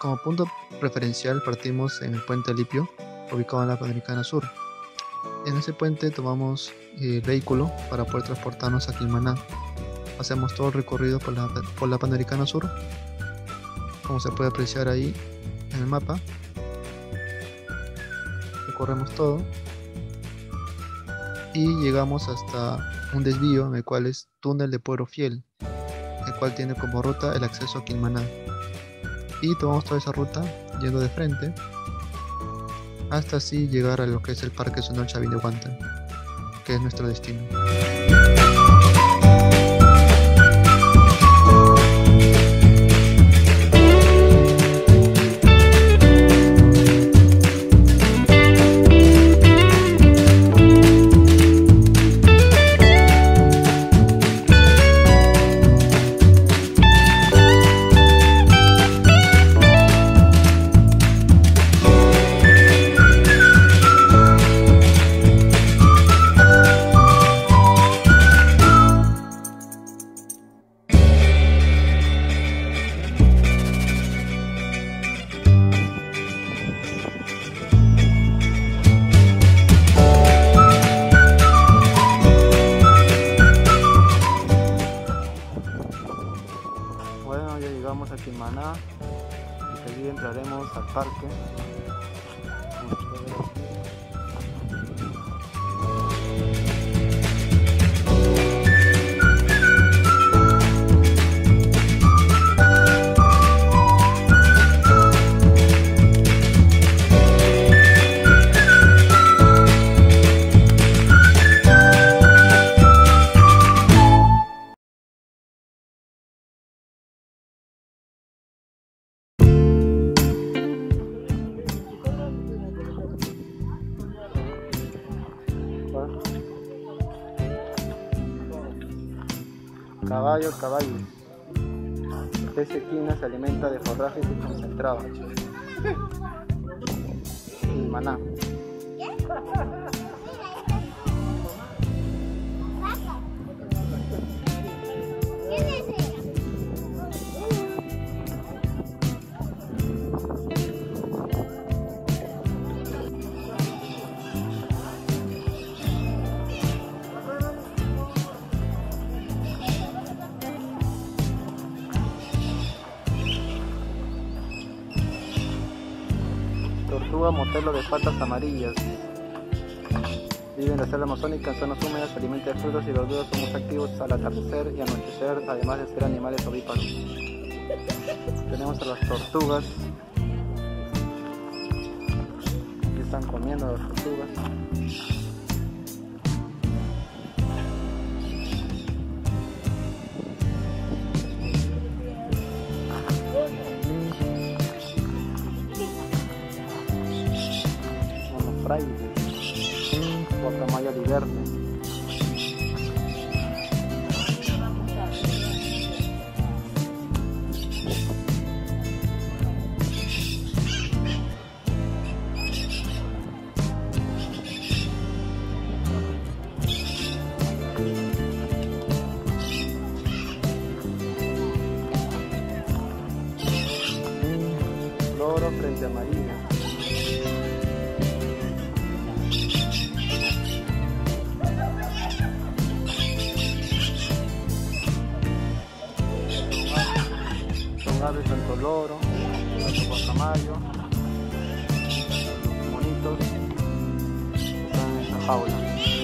Como punto preferencial partimos en el puente Alipio, ubicado en la Panamericana Sur. En ese puente tomamos el vehículo para poder transportarnos a Quilmaná. Hacemos todo el recorrido por la Panamericana Sur, como se puede apreciar ahí en el mapa. Recorremos todo y llegamos hasta un desvío en el cual es Túnel de Pueblo Fiel, el cual tiene como ruta el acceso a Quilmaná. Y tomamos toda esa ruta yendo de frente hasta así llegar a lo que es el Parque Zonal Chavín-de-Huanta, que es nuestro destino. Bueno, ya llegamos a Quilmaná y allí entraremos al parque. Caballos. Esta esquina se alimenta de forrajes y concentrado. Quilmaná. Tortuga motelo de patas amarillas. Vive en la selva amazónica en zonas húmedas, se alimenta de frutos y verduras, son muy activos al atardecer y anochecer, además de ser animales ovíparos. Tenemos a las tortugas. Aquí están comiendo las tortugas. Guacamaya liberte. Loro frente a marina. Aves tanto loro, tanto guacamayo, monitos, están en esa jaula.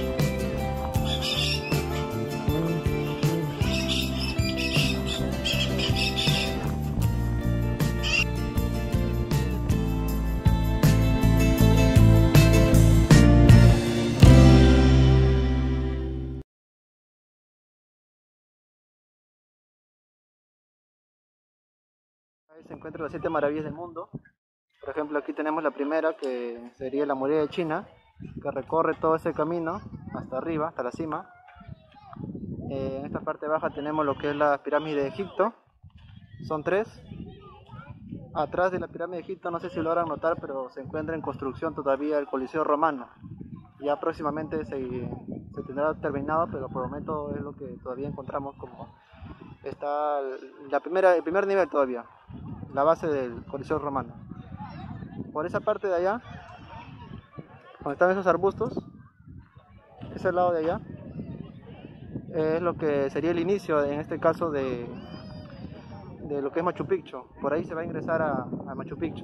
Ahí se encuentran las 7 maravillas del mundo. Por ejemplo, aquí tenemos la primera, que sería la muralla de China, que recorre todo ese camino hasta arriba, hasta la cima. En esta parte baja tenemos lo que es la pirámide de Egipto. Son 3. Atrás de la pirámide de Egipto, no sé si lo logran notar, pero se encuentra en construcción todavía el Coliseo Romano. Ya próximamente se tendrá terminado, pero por el momento es lo que todavía encontramos como está el primer nivel todavía. la base del Coliseo Romano. Por esa parte de allá, donde están esos arbustos, ese lado de allá, es lo que sería el inicio, en este caso, de lo que es Machu Picchu. Por ahí se va a ingresar a Machu Picchu.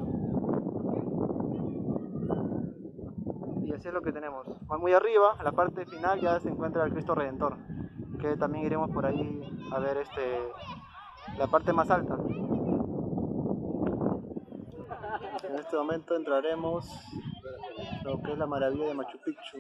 Y así es lo que tenemos. Muy arriba, en la parte final, ya se encuentra el Cristo Redentor, que también iremos por ahí a ver la parte más alta. En este momento entraremos a lo que es la maravilla de Machu Picchu.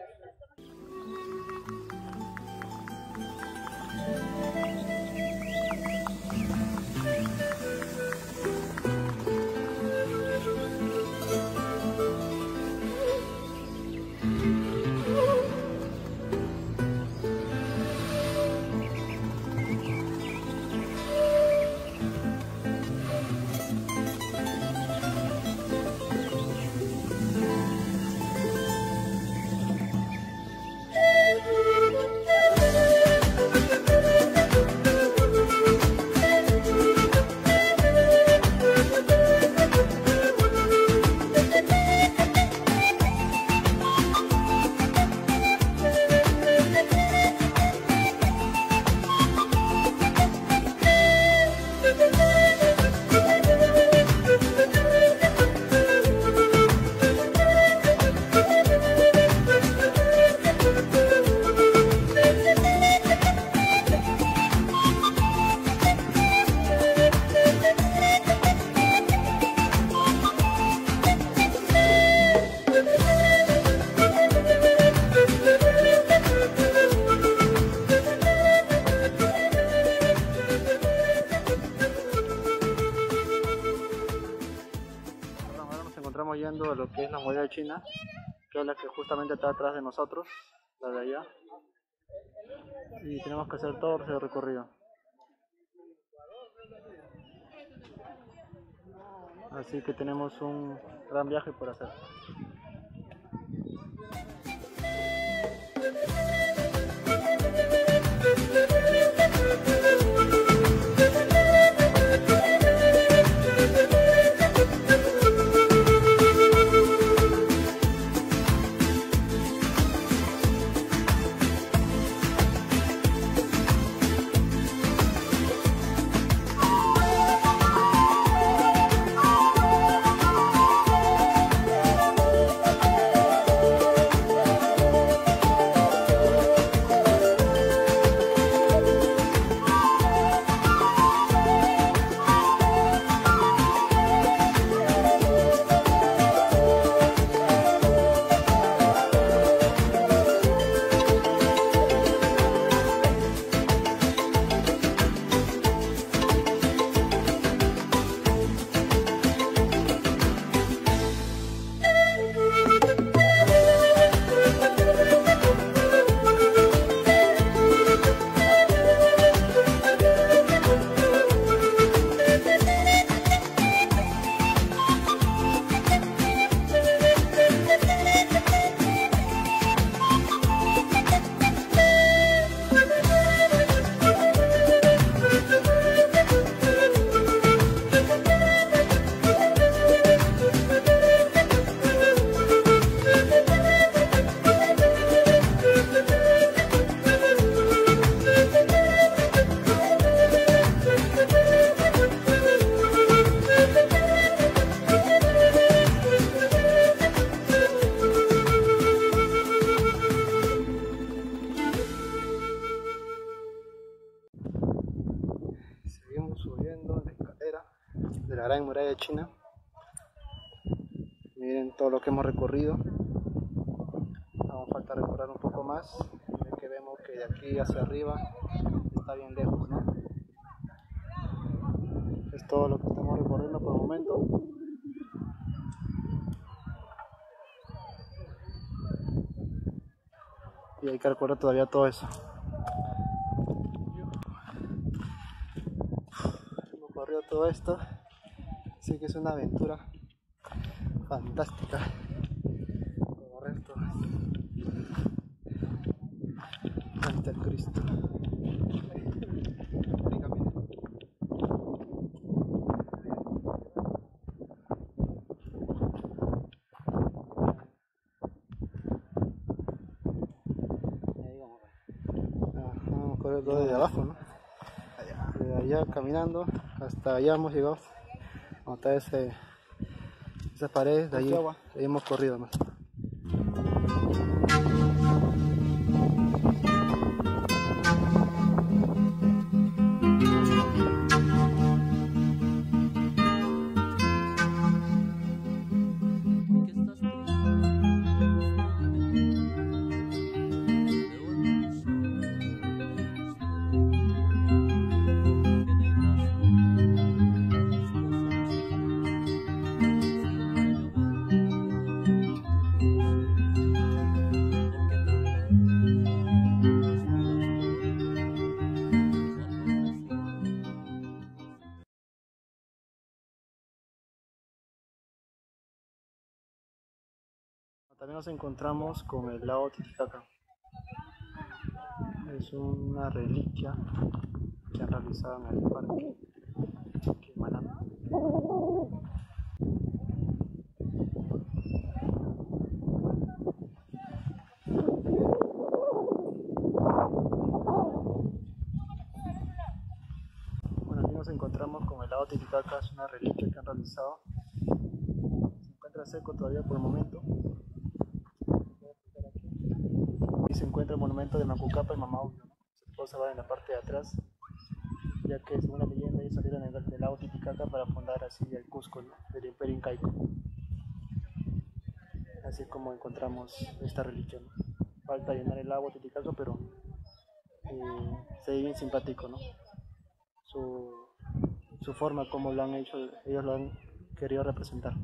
Encontramos yendo a lo que es la muralla china, que es la que justamente está atrás de nosotros, la de allá, y tenemos que hacer todo ese recorrido. Así que tenemos un gran viaje por hacer. Subiendo la escalera de la Gran Muralla China. Miren todo lo que hemos recorrido. Aún falta recorrer un poco más, ya que vemos que de aquí hacia arriba está bien lejos, ¿no? Es todo lo que estamos recorriendo por el momento. Y hay que recorrer todavía todo eso. Todo esto, sí que es una aventura fantástica como resto ante el Cristo. todo desde abajo, ¿no? Desde allá caminando hasta allá hemos llegado. Hasta esa pared, de ahí hemos corrido más. También nos encontramos con el lago Titicaca. Es una reliquia que han realizado en el parque Quemalán. Bueno, aquí nos encontramos con el lago Titicaca, es una reliquia que han realizado. Se encuentra seco todavía por el momento. Aquí se encuentra el monumento de Macucapa y Mamahuyo, ¿no? Se puede observar en la parte de atrás, ya que según la leyenda ellos salieron del lago Titicaca para fundar así el Cusco, ¿no? Del Imperio Incaico. Así como encontramos esta reliquia, ¿no? Falta llenar el lago Titicaca, pero se ve bien simpático, ¿no? Su forma, como lo han hecho, ellos lo han querido representar.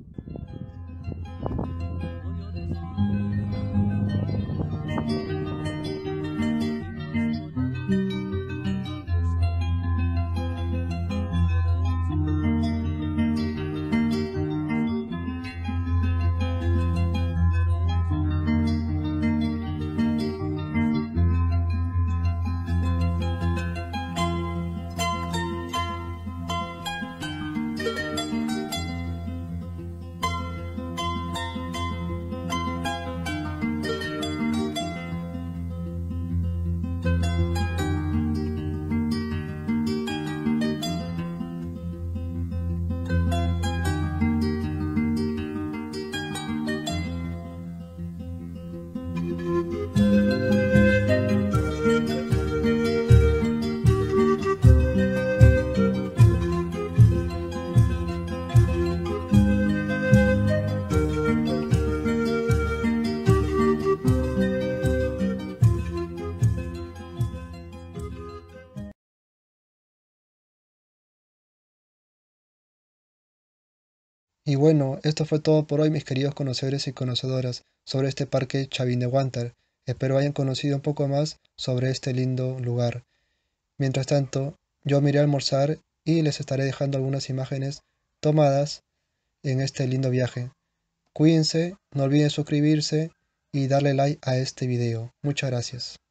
Y bueno, esto fue todo por hoy, mis queridos conocedores y conocedoras, sobre este parque Chavín de Huántar. Espero hayan conocido un poco más sobre este lindo lugar. Mientras tanto, yo me iré a almorzar y les estaré dejando algunas imágenes tomadas en este lindo viaje. Cuídense, no olviden suscribirse y darle like a este video. Muchas gracias.